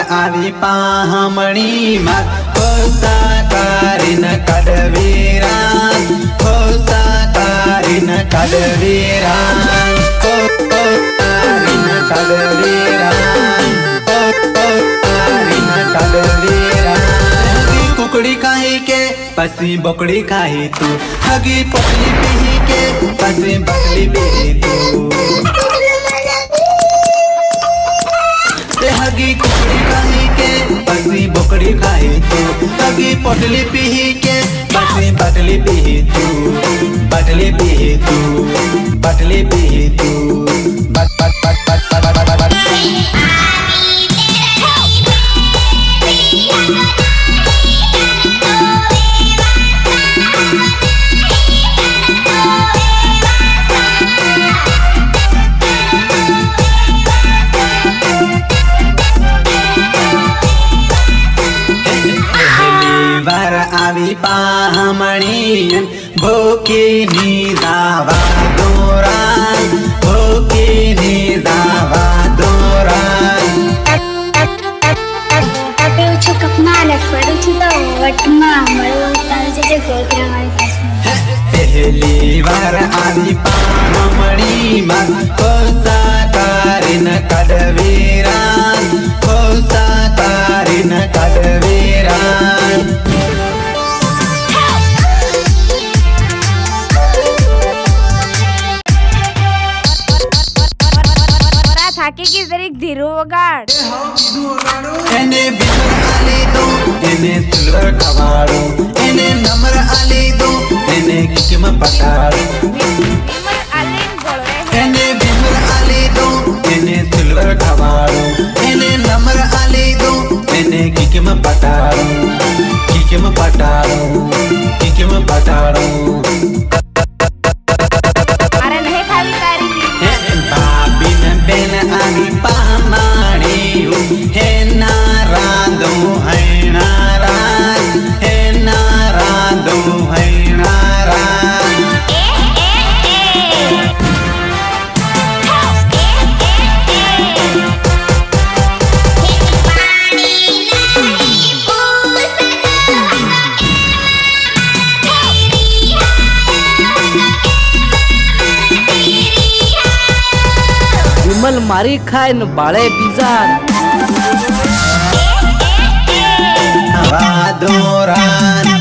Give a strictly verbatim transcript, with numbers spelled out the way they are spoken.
आवी पाहमणी मां खोसा कारिन कडवीरा खोसा कारिन कडवीरा ओ ओ कारिन कडवीरा ओ ओ कारिन कडवीरा कुकड़ी खाही के पसी बकड़ी खाही तू हगी पकली पी के पसी बकली पी तू हगी कुकड़ी खाही के पसी बकड़ी खाही तू हगी पटली पी के पसी बटली पी तू बटली पी तू बटली पी तू बट बट बट बट बट बट बट आवी पाहमणी भोकी नी जावा दोरा भोकी नी जावा दोरा आपे उछु कपना लखवड़ उछु तो वटमा मरो ताजे जे गोत्र हमारे पास पहली बार आवी पाहमणी मां खोसा कारिन कडवीरा खोसा कारिन कडवीरा थाके की जरीक धीरू वगाड़ एने बिमर आले दो एने सिल्वर खवाड़ो एने नंबर आले दो एने किकम पटाड़ो बिमर आले गोलवे एने बिमर आले दो एने सिल्वर खवाड़ो एने नंबर आले दो एने किकम पटाड़ो किकम पटाड़ो किकम पटाड़ो अरे नहीं खाली तारी आवी पाहमणी हे नारादो है नाराज हे नारादो है नाराज विमल मारी खाए न बाड़े बीजार वादोरान